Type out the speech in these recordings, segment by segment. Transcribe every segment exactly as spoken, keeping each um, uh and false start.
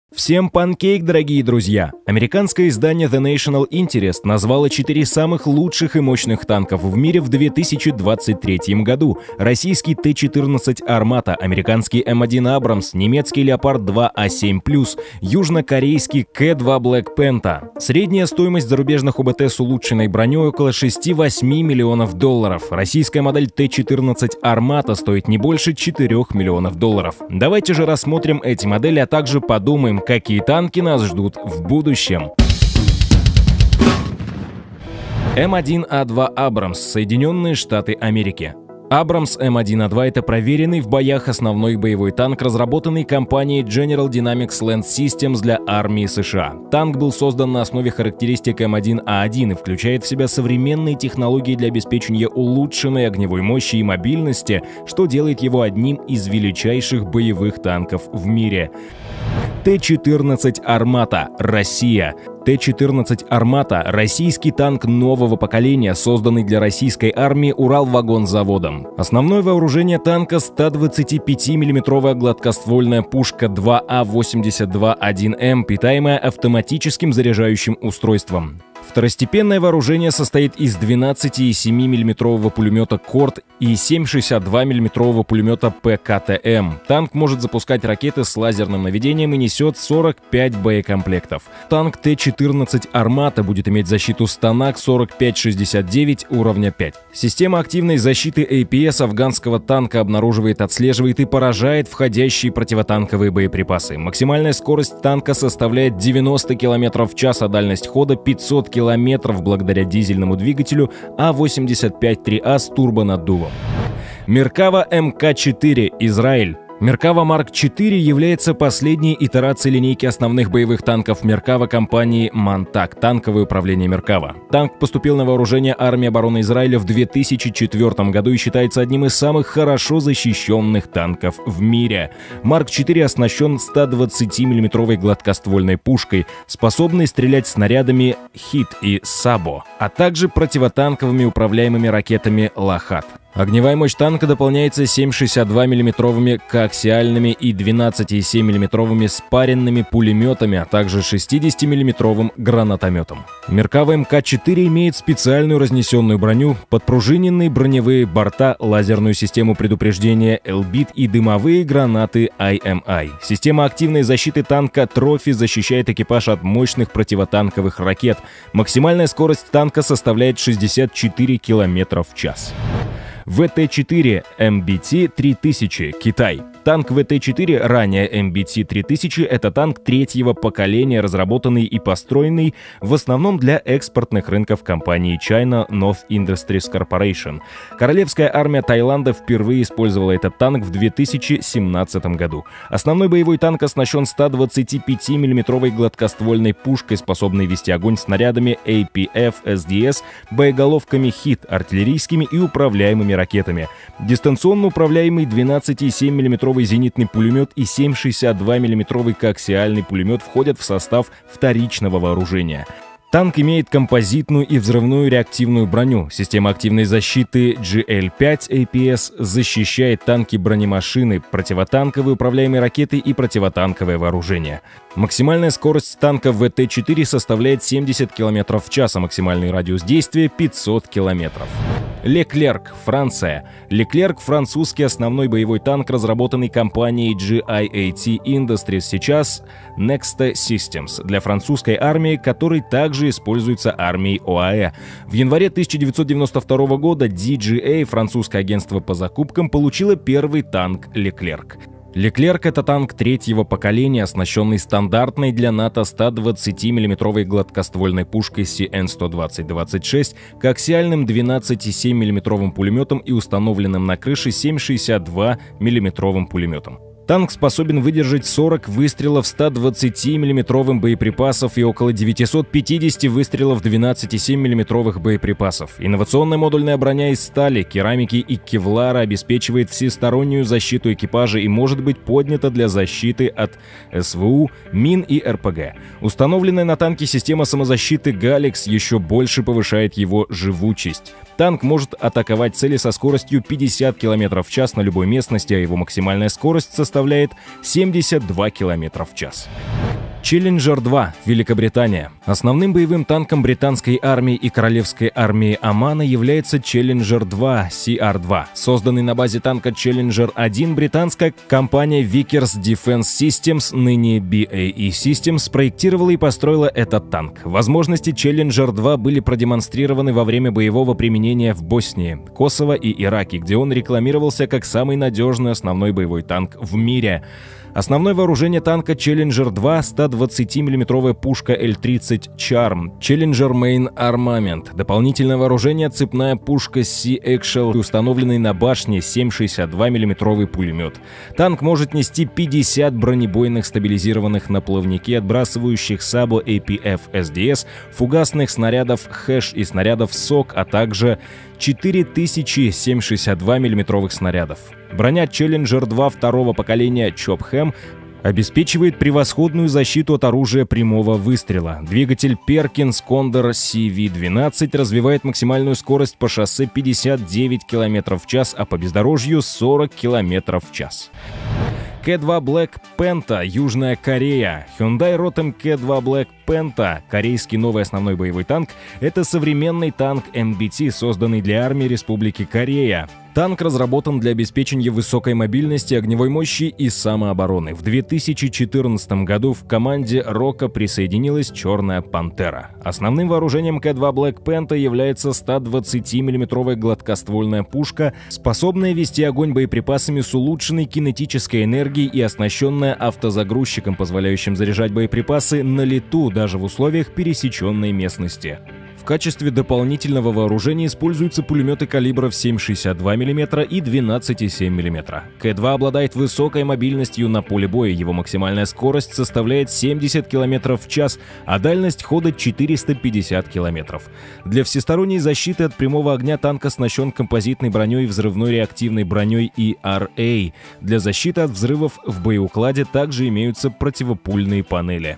Всем панкейк, дорогие друзья! Американское издание The National Interest назвало четыре самых лучших и мощных танков в мире в две тысячи двадцать третьем году. Российский Т четырнадцать Армата, американский М один Абрамс, немецкий Леопард два А семь плюс, южнокорейский К два Black Panther. Средняя стоимость зарубежных ОБТ с улучшенной броней около шести-восьми миллионов долларов. Российская модель Т четырнадцать Армата стоит не больше четырёх миллионов долларов. Давайте же рассмотрим эти модели, а также подумаем, какие танки нас ждут в будущем. М один А два Абрамс, Соединенные Штаты Америки. Абрамс М один А два — это проверенный в боях основной боевой танк, разработанный компанией General Dynamics Land Systems для армии США. Танк был создан на основе характеристик М один А один и включает в себя современные технологии для обеспечения улучшенной огневой мощи и мобильности, что делает его одним из величайших боевых танков в мире. Т четырнадцать Армата, Россия. Т четырнадцать Армата – российский танк нового поколения, созданный для российской армии Уралвагонзаводом. Основное вооружение танка – сто двадцатипятимиллиметровая гладкоствольная пушка два А восемьдесят два один М, питаемая автоматическим заряжающим устройством. Второстепенное вооружение состоит из двенадцатисемимиллиметрового пулемета Корт и семь шестьдесят два миллиметрового пулемета П К Т М. Танк может запускать ракеты с лазерным наведением и несет сорок пять боекомплектов. Танк Т четырнадцать Армата будет иметь защиту Станак сорок пять шестьдесят девять уровня пять. Система активной защиты А П С афганского танка обнаруживает, отслеживает и поражает входящие противотанковые боеприпасы. Максимальная скорость танка составляет девяносто километров в час, а дальность хода пятьсот километров благодаря дизельному двигателю А восемьдесят пять три А с турбонаддувом. Меркава М К четыре, Израиль. Меркава Марк четыре является последней итерацией линейки основных боевых танков Меркава компании Мантак, танковое управление Меркава. Танк поступил на вооружение армии обороны Израиля в две тысячи четвёртом году и считается одним из самых хорошо защищенных танков в мире. Марк четыре оснащен сто двадцатимиллиметровой гладкоствольной пушкой, способной стрелять снарядами Хит и Сабо, а также противотанковыми управляемыми ракетами Лахат. Огневая мощь танка дополняется семь шестьдесят два миллиметровыми коаксиальными и двенадцатисемимиллиметровыми спаренными пулеметами, а также шестидесятимиллиметровым гранатометом. Меркава М К четыре имеет специальную разнесенную броню, подпружиненные броневые борта, лазерную систему предупреждения Элбит и дымовые гранаты Ай Эм Ай. Система активной защиты танка Трофи защищает экипаж от мощных противотанковых ракет. Максимальная скорость танка составляет шестьдесят четыре километра в час. В Т четыре М Б Т три тысячи, Китай. Танк В Т четыре, ранее М Б Т три тысячи, это танк третьего поколения, разработанный и построенный в основном для экспортных рынков компании China North Industries Corporation. Королевская армия Таиланда впервые использовала этот танк в две тысячи семнадцатом году. Основной боевой танк оснащен сто двадцатипятимиллиметровой гладкоствольной пушкой, способной вести огонь снарядами А П Ф С Д С, боеголовками Хит, артиллерийскими и управляемыми ракетами. Дистанционно управляемый двенадцатисемимиллиметровый зенитный пулемет и семь шестьдесят два миллиметровый коаксиальный пулемет входят в состав вторичного вооружения. Танк имеет композитную и взрывную реактивную броню. Система активной защиты Джи Л пять А П С защищает танки, бронемашины, противотанковые управляемые ракеты и противотанковое вооружение. Максимальная скорость танка В Т четыре составляет семьдесят километров в час, а максимальный радиус действия пятьсот километров. Леклерк, Франция. Леклерк — французский основной боевой танк, разработанный компанией Джи Ай Эй Ти Industries, сейчас Nexta Systems, для французской армии, который также используется армией О А Э. В январе тысяча девятьсот девяносто второго года Ди Джи Эй, французское агентство по закупкам, получило первый танк Леклерк. Леклерк — это танк третьего поколения, оснащенный стандартной для НАТО сто двадцатимиллиметровой гладкоствольной пушкой Си Эн сто двадцать двадцать шесть, коаксиальным двенадцатисемимиллиметровым пулеметом и установленным на крыше семь шестьдесят два миллиметровым пулеметом. Танк способен выдержать сорок выстрелов сто двадцатимиллиметровым боеприпасов и около девятисот пятидесяти выстрелов двенадцатисемимиллиметровых боеприпасов. Инновационная модульная броня из стали, керамики и кевлара обеспечивает всестороннюю защиту экипажа и может быть поднята для защиты от С В У, мин и Р П Г. Установленная на танке система самозащиты Галекс еще больше повышает его живучесть. Танк может атаковать цели со скоростью пятьдесят километров в час на любой местности, а его максимальная скорость составляет семьдесят два километра в час. Челленджер два, Великобритания. Основным боевым танком британской армии и королевской армии Омана является Челленджер два си ар два. Созданный на базе танка Челленджер один, британская компания Vickers Defence Systems, ныне би эй и Systems, спроектировала и построила этот танк. Возможности Челленджер два были продемонстрированы во время боевого применения в Боснии, Косово и Ираке, где он рекламировался как самый надежный основной боевой танк в мире. Основное вооружение танка Челленджер два – сто двадцатимиллиметровая пушка эл тридцать Charm, Челленджер Main Armament. Дополнительное вооружение – цепная пушка Sea Eagle, установленный на башне семь шестьдесят два миллиметровый пулемет. Танк может нести пятьдесят бронебойных стабилизированных на плавнике, отбрасывающих Sabo эй пи эф эс ди эс, фугасных снарядов Хэш и снарядов сок, а также четыре тысячи семь шестьдесят два миллиметровых снарядов. Броня Челленджер два второго поколения Чопхэм обеспечивает превосходную защиту от оружия прямого выстрела. Двигатель Perkins Condor си ви двенадцать развивает максимальную скорость по шоссе пятьдесят девять километров в час, а по бездорожью сорок километров в час. Кэ два Black Panther, Южная Корея. Hyundai Rotem Кэ два Black Panther, корейский новый основной боевой танк, это современный танк эм би ти, созданный для армии Республики Корея. Танк разработан для обеспечения высокой мобильности, огневой мощи и самообороны. В две тысячи четырнадцатом году в команде Рока присоединилась Черная Пантера. Основным вооружением Кэ два Black Panther является сто двадцатимиллиметровая гладкоствольная пушка, способная вести огонь боеприпасами с улучшенной кинетической энергией и оснащенная автозагрузчиком, позволяющим заряжать боеприпасы на лету, даже в условиях пересеченной местности. В качестве дополнительного вооружения используются пулеметы калибров семь шестьдесят два миллиметра и двенадцать и семь миллиметра. Кэ два обладает высокой мобильностью на поле боя, его максимальная скорость составляет семьдесят километров в час, а дальность хода четыреста пятьдесят километров. Для всесторонней защиты от прямого огня танк оснащен композитной броней и взрывной реактивной броней и ар эй. Для защиты от взрывов в боеукладе также имеются противопульные панели.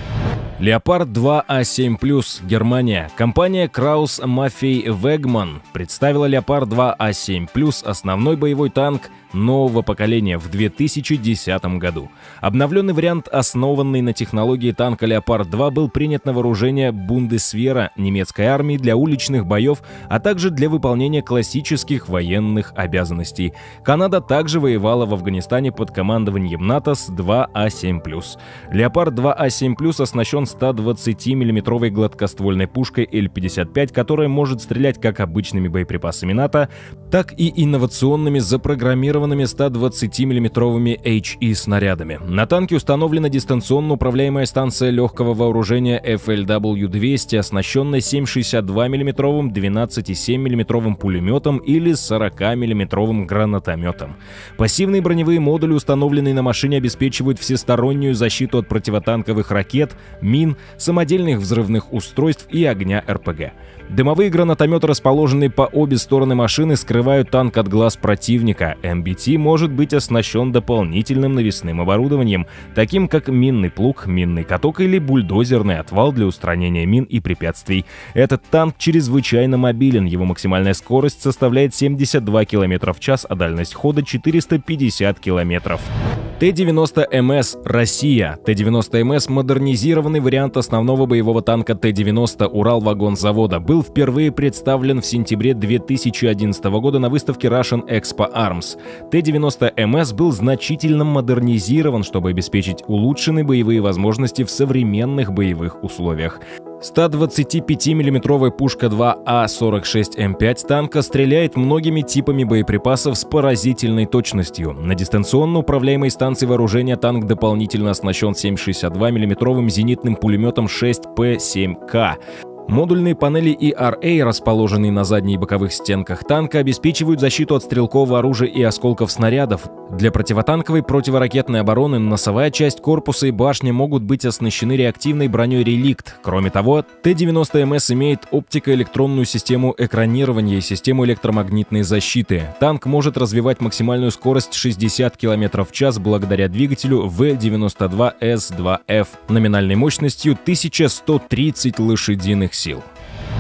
Леопард два а семь плюс, Германия. Компания Krauss Maffei Wegmann представила Леопард два а семь плюс, основной боевой танк нового поколения, в две тысячи десятом году. Обновленный вариант, основанный на технологии танка Леопард два, был принят на вооружение Бундесвера немецкой армии для уличных боев, а также для выполнения классических военных обязанностей. Канада также воевала в Афганистане под командованием НАТО с два а семь плюс. Леопард два а семь плюс оснащен сто двадцатимиллиметровой гладкоствольной пушкой эл пятьдесят пять, которая может стрелять как обычными боеприпасами НАТО, так и инновационными запрограммированными сто двадцатимиллиметровыми эйч и снарядами. На танке установлена дистанционно управляемая станция легкого вооружения эф эл дабл ю двести, оснащенная семь шестьдесят два миллиметровым, двенадцать и семь миллиметровым пулеметом или сорокамиллиметровым гранатометом. Пассивные броневые модули, установленные на машине, обеспечивают всестороннюю защиту от противотанковых ракет, мин, самодельных взрывных устройств и огня эр пэ гэ. Дымовые гранатометы, расположенные по обе стороны машины, скрывают танк от глаз противника. эм би ти может быть оснащен дополнительным навесным оборудованием, таким как минный плуг, минный каток или бульдозерный отвал для устранения мин и препятствий. Этот танк чрезвычайно мобилен, его максимальная скорость составляет семьдесят два километра в час, а дальность хода четыреста пятьдесят километров. Тэ девяносто эм эс, Россия. Тэ девяносто эм эс – модернизированный вариант основного боевого танка Тэ девяносто Уралвагонзавода, был впервые представлен в сентябре две тысячи одиннадцатого года на выставке Russian Expo Arms. Тэ девяносто эм эс был значительно модернизирован, чтобы обеспечить улучшенные боевые возможности в современных боевых условиях. сто двадцатипятимиллиметровая пушка два а сорок шесть эм пять танка стреляет многими типами боеприпасов с поразительной точностью. На дистанционно управляемой станции вооружения танк дополнительно оснащен семь шестьдесят два миллиметровым зенитным пулеметом шесть пэ семь ка. Модульные панели и ар эй, расположенные на задней и боковых стенках танка, обеспечивают защиту от стрелкового оружия и осколков снарядов. Для противотанковой противоракетной обороны носовая часть корпуса и башня могут быть оснащены реактивной броней «Реликт». Кроме того, Тэ девяносто эм эс имеет оптико-электронную систему экранирования и систему электромагнитной защиты. Танк может развивать максимальную скорость шестьдесят километров в час благодаря двигателю вэ девяносто два эс два эф номинальной мощностью тысяча сто тридцать лошадиных сил.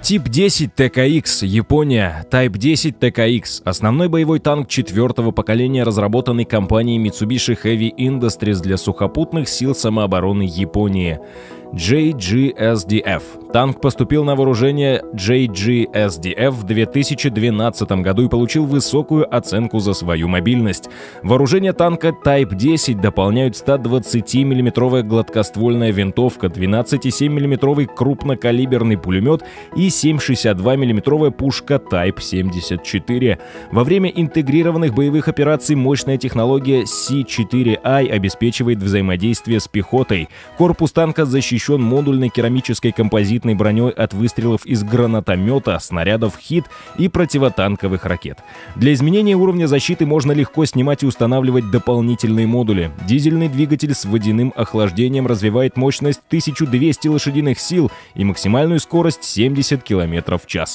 Тип десять тэ ка икс, Япония. Type десять тэ ка икс – основной боевой танк четвертого поколения, разработанный компанией Mitsubishi Heavy Industries для сухопутных сил самообороны Японии. джей джи эс ди эф. Танк поступил на вооружение джей джи эс ди эф в две тысячи двенадцатом году и получил высокую оценку за свою мобильность. Вооружение танка Type десять дополняют сто двадцатимиллиметровая гладкоствольная винтовка, двенадцатисемимиллиметровый крупнокалиберный пулемет и семь шестьдесят два миллиметровая пушка Type семьдесят четыре. Во время интегрированных боевых операций мощная технология си четыре ай обеспечивает взаимодействие с пехотой. Корпус танка защищен модульной керамической композитной броней от выстрелов из гранатомета, снарядов «Хит» и противотанковых ракет. Для изменения уровня защиты можно легко снимать и устанавливать дополнительные модули. Дизельный двигатель с водяным охлаждением развивает мощность тысячу двести лошадиных сил и максимальную скорость семьдесят километров в час.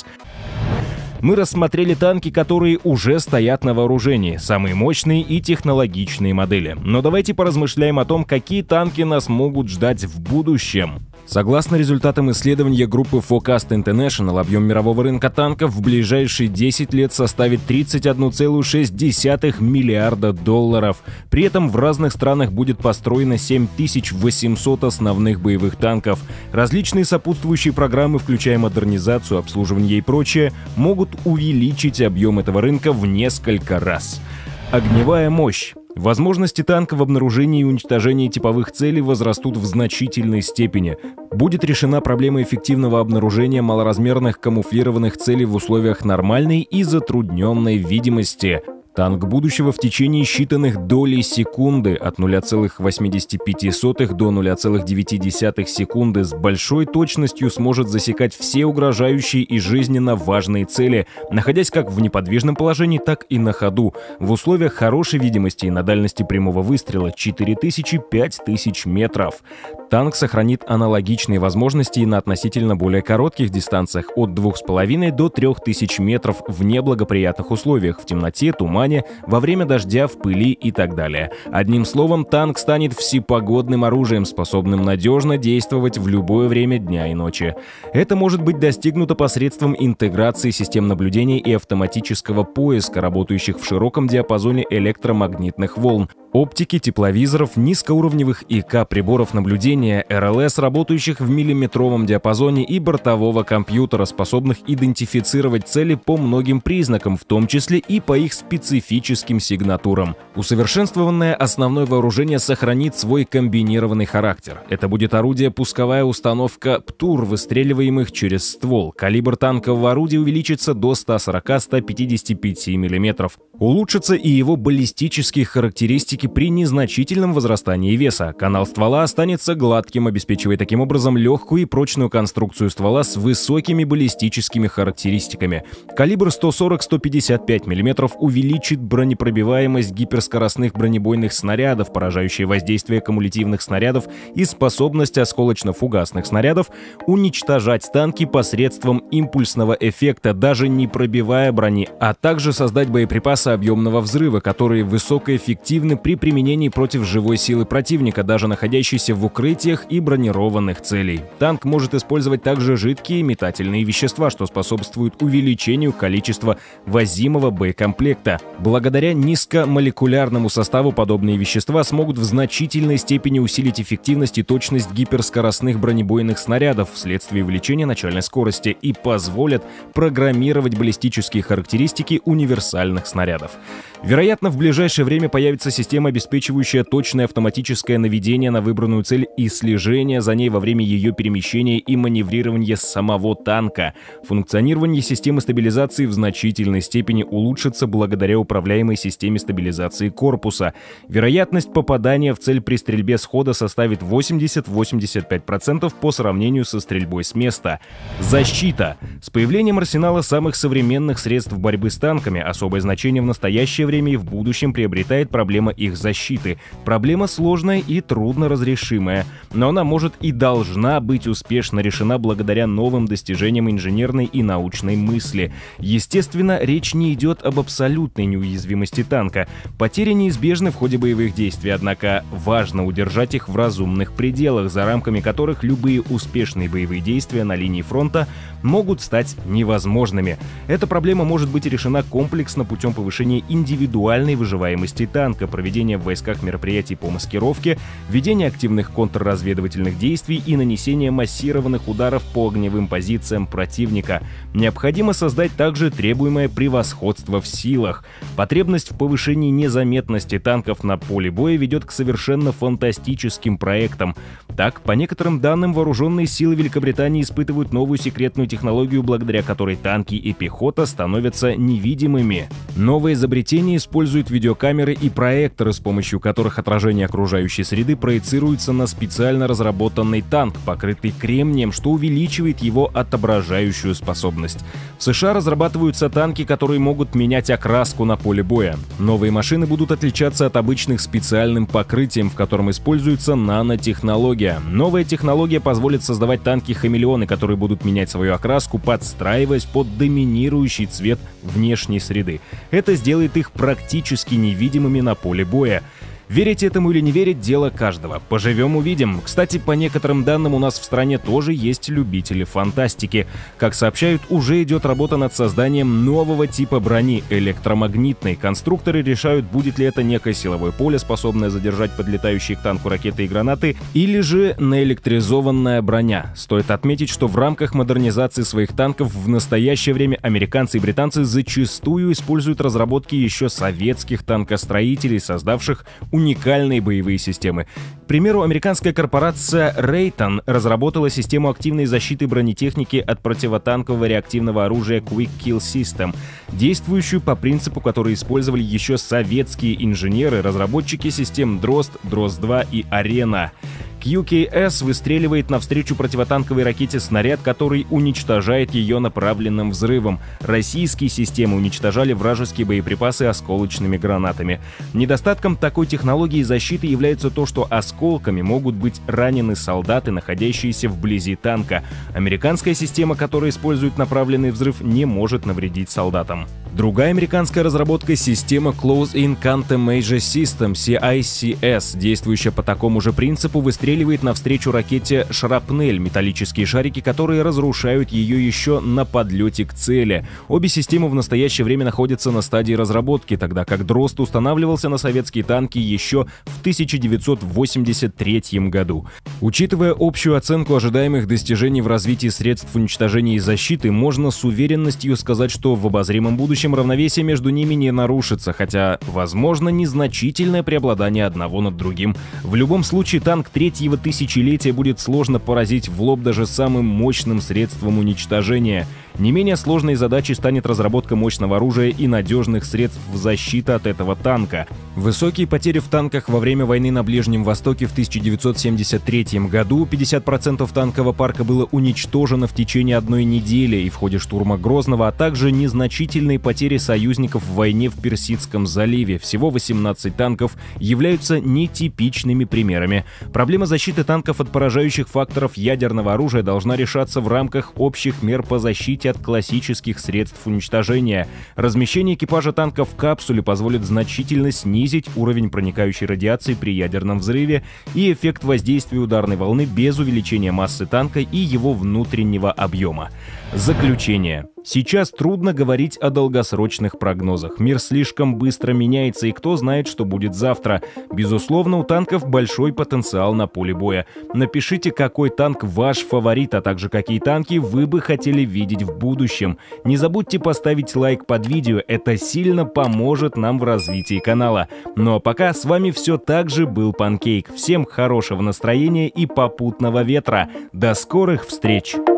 Мы рассмотрели танки, которые уже стоят на вооружении, самые мощные и технологичные модели. Но давайте поразмышляем о том, какие танки нас могут ждать в будущем. Согласно результатам исследования группы Forecast International, объем мирового рынка танков в ближайшие десять лет составит тридцать одна целая шесть десятых миллиарда долларов. При этом в разных странах будет построено семь тысяч восемьсот основных боевых танков. Различные сопутствующие программы, включая модернизацию, обслуживание и прочее, могут увеличить объем этого рынка в несколько раз. Огневая мощь. Возможности танка в обнаружении и уничтожении типовых целей возрастут в значительной степени. Будет решена проблема эффективного обнаружения малоразмерных камуфлированных целей в условиях нормальной и затрудненной видимости. Танк будущего в течение считанных долей секунды от нуля целых восьмидесяти пяти сотых до нуля целых девяти десятых секунды с большой точностью сможет засекать все угрожающие и жизненно важные цели, находясь как в неподвижном положении, так и на ходу, в условиях хорошей видимости и на дальности прямого выстрела четыре тысячи — пять тысяч метров. Танк сохранит аналогичные возможности и на относительно более коротких дистанциях от двух с половиной до трёх тысяч метров в неблагоприятных условиях, в темноте, тумане, во время дождя, в пыли и так далее. Одним словом, танк станет всепогодным оружием, способным надежно действовать в любое время дня и ночи. Это может быть достигнуто посредством интеграции систем наблюдения и автоматического поиска, работающих в широком диапазоне электромагнитных волн, оптики, тепловизоров, низкоуровневых ИК-приборов наблюдения, эр эл эс, работающих в миллиметровом диапазоне, и бортового компьютера, способных идентифицировать цели по многим признакам, в том числе и по их специфическим сигнатурам. Усовершенствованное основное вооружение сохранит свой комбинированный характер. Это будет орудие-пусковая установка ПТУР, выстреливаемых через ствол. Калибр танкового орудия увеличится до ста сорока — ста пятидесяти пяти миллиметров. Улучшатся и его баллистические характеристики при незначительном возрастании веса. Канал ствола останется гладким, обеспечивая таким образом легкую и прочную конструкцию ствола с высокими баллистическими характеристиками. Калибр сто сорок — сто пятьдесят пять миллиметров увеличит бронепробиваемость гиперскоростных бронебойных снарядов, поражающее воздействие кумулятивных снарядов и способность осколочно-фугасных снарядов уничтожать танки посредством импульсного эффекта, даже не пробивая брони, а также создать боеприпасы объемного взрыва, которые высокоэффективны при применении против живой силы противника, даже находящейся в укрытиях и бронированных целей. Танк может использовать также жидкие метательные вещества, что способствует увеличению количества возимого боекомплекта. Благодаря низкомолекулярному составу подобные вещества смогут в значительной степени усилить эффективность и точность гиперскоростных бронебойных снарядов вследствие увеличения начальной скорости и позволят программировать баллистические характеристики универсальных снарядов. Вероятно, в ближайшее время появится система, обеспечивающая точное автоматическое наведение на выбранную цель и слежение за ней во время ее перемещения и маневрирования самого танка. Функционирование системы стабилизации в значительной степени улучшится благодаря управляемой системе стабилизации корпуса. Вероятность попадания в цель при стрельбе схода составит восемьдесят — восемьдесят пять процентов по сравнению со стрельбой с места. Защита. С появлением арсенала самых современных средств борьбы с танками особое значение в настоящее время и в будущем приобретает проблема их их защиты. Проблема сложная и трудно разрешимая, но она может и должна быть успешно решена благодаря новым достижениям инженерной и научной мысли. Естественно, речь не идет об абсолютной неуязвимости танка. Потери неизбежны в ходе боевых действий, однако важно удержать их в разумных пределах, за рамками которых любые успешные боевые действия на линии фронта могут стать невозможными. Эта проблема может быть решена комплексно путем повышения индивидуальной выживаемости танка, проведения в войсках мероприятий по маскировке, ведения активных контрразведывательных действий и нанесения массированных ударов по огневым позициям противника. Необходимо создать также требуемое превосходство в силах. Потребность в повышении незаметности танков на поле боя ведет к совершенно фантастическим проектам. Так, по некоторым данным, вооруженные силы Великобритании испытывают новую секретную технологию, благодаря которой танки и пехота становятся невидимыми. Новое изобретение использует видеокамеры и проекторы, с помощью которых отражение окружающей среды проецируется на специально разработанный танк, покрытый кремнием, что увеличивает его отображающую способность. В США разрабатываются танки, которые могут менять окраску на поле боя. Новые машины будут отличаться от обычных специальным покрытием, в котором используется нанотехнология. Новая технология позволит создавать танки-хамелеоны, которые будут менять свою окраску, подстраиваясь под доминирующий цвет внешней среды. Это сделает их практически невидимыми на поле боя. Верить этому или не верить — дело каждого. Поживем — увидим. Кстати, по некоторым данным, у нас в стране тоже есть любители фантастики. Как сообщают, уже идет работа над созданием нового типа брони — электромагнитной. Конструкторы решают, будет ли это некое силовое поле, способное задержать подлетающие к танку ракеты и гранаты, или же наэлектризованная броня. Стоит отметить, что в рамках модернизации своих танков в настоящее время американцы и британцы зачастую используют разработки еще советских танкостроителей, создавших уникальные боевые системы. К примеру, американская корпорация Raytheon разработала систему активной защиты бронетехники от противотанкового реактивного оружия Quick Kill System, действующую по принципу, который использовали еще советские инженеры, разработчики систем Дрозд, Дрозд два и Арена. кью кей эс выстреливает навстречу противотанковой ракете снаряд, который уничтожает ее направленным взрывом. Российские системы уничтожали вражеские боеприпасы осколочными гранатами. Недостатком такой технологии защиты является то, что осколками могут быть ранены солдаты, находящиеся вблизи танка. Американская система, которая использует направленный взрыв, не может навредить солдатам. Другая американская разработка — система Close-in Countermeasure System си ай си эс, действующая по такому же принципу, выстреливает навстречу ракете шрапнель, металлические шарики, которые разрушают ее еще на подлете к цели. Обе системы в настоящее время находятся на стадии разработки, тогда как Дрозд устанавливался на советские танки еще в тысяча девятьсот восемьдесят третьем году. Учитывая общую оценку ожидаемых достижений в развитии средств уничтожения и защиты, можно с уверенностью сказать, что в обозримом будущем равновесие между ними не нарушится, хотя, возможно, незначительное преобладание одного над другим. В любом случае, танк третьего тысячелетия будет сложно поразить в лоб даже самым мощным средством уничтожения. Не менее сложной задачей станет разработка мощного оружия и надежных средств защиты от этого танка. Высокие потери в танках во время войны на Ближнем Востоке в тысяча девятьсот семьдесят третьем году, пятьдесят процентов танкового парка было уничтожено в течение одной недели и в ходе штурма Грозного, а также незначительные потери союзников в войне в Персидском заливе, всего восемнадцать танков, являются нетипичными примерами. Проблема защиты танков от поражающих факторов ядерного оружия должна решаться в рамках общих мер по защите от классических средств уничтожения. Размещение экипажа танка в капсуле позволит значительно снизить уровень проникающей радиации при ядерном взрыве и эффект воздействия ударной волны без увеличения массы танка и его внутреннего объема. Заключение. Сейчас трудно говорить о долгосрочных прогнозах. Мир слишком быстро меняется, и кто знает, что будет завтра. Безусловно, у танков большой потенциал на поле боя. Напишите, какой танк ваш фаворит, а также какие танки вы бы хотели видеть в будущем. Не забудьте поставить лайк под видео, это сильно поможет нам в развитии канала. Ну а пока с вами все так же был Панкейк. Всем хорошего настроения и попутного ветра. До скорых встреч!